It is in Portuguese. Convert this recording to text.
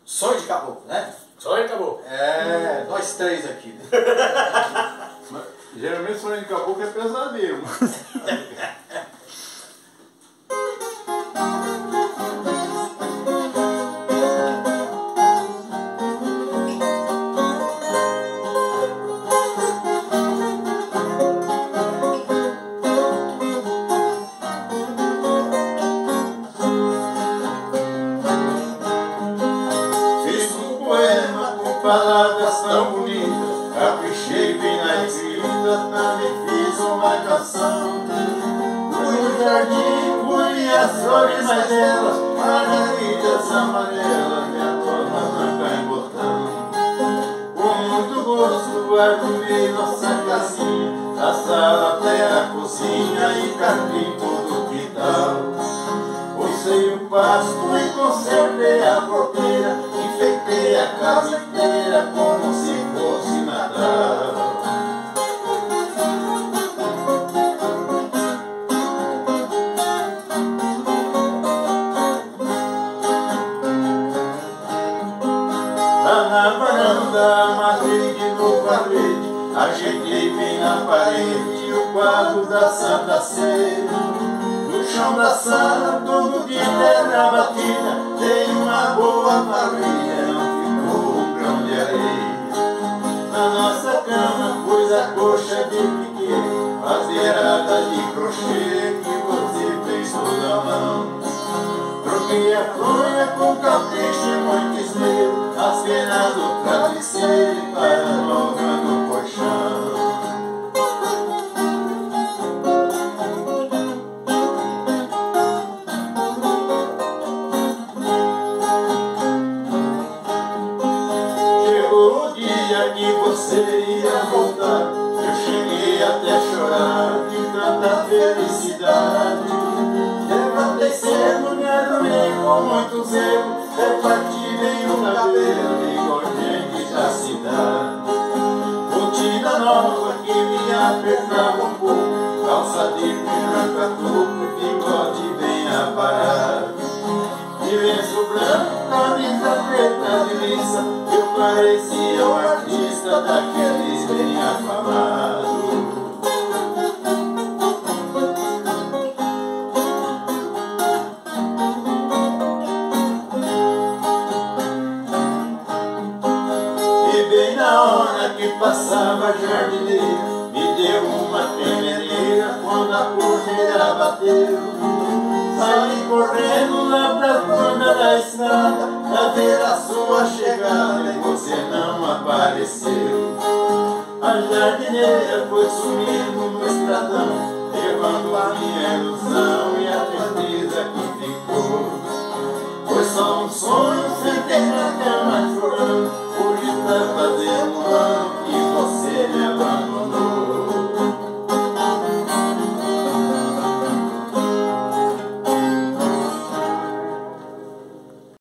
Sonho de caboclo, né? Sonho de caboclo. É, nós três aqui. Né? Mas, geralmente sonho de caboclo é pesadelo. Palavras tão bonitas, caprichei bem na escrita, também fiz uma canção. Fui no jardim, fui as flores mais belas, margaridas amarelas, minha torna branca em botão. Com muito gosto arrumei nossa casinha, da sala até a cozinha e carpim todo o quintal. Rocei o pasto e conservei a porteira, enfeitei a casa inteira como se fosse Natal. Lá na varanda amarrei de novo a rede, ajeitei bem na parede o quadro da Santa Ceia. No chão da sala, todo de terra batida, dei uma boa varrida, não ficou um grão de areia. Na nossa cama pus a coxa de piquê, madeirada de crochê que você fez toda a mão. Troquei a fronha com capricho e muito esmero, as penas do travesseiro e para nova no colchão. Que você ia voltar, eu cheguei até chorar de tanta felicidade. Levantei cedo, me arrumei com muito zelo, reparti bem o cabelo, igual gente da cidade. Botina nova que me apertava um pouco, calça de branca topo, bigode bem aparado. De lenço branco, camisa preta de liça, eu parecia um artista daqueles bem afamados. E bem na hora que passava a jardineira, me deu uma tremedeira quando a porteira bateu. Saí correndo lá pra banda da estrada pra ver a sua chegada e você não apareceu. A jardineira foi sumindo no estradão, levando a minha ilusão e a tristeza que ficou. Foi só um sonho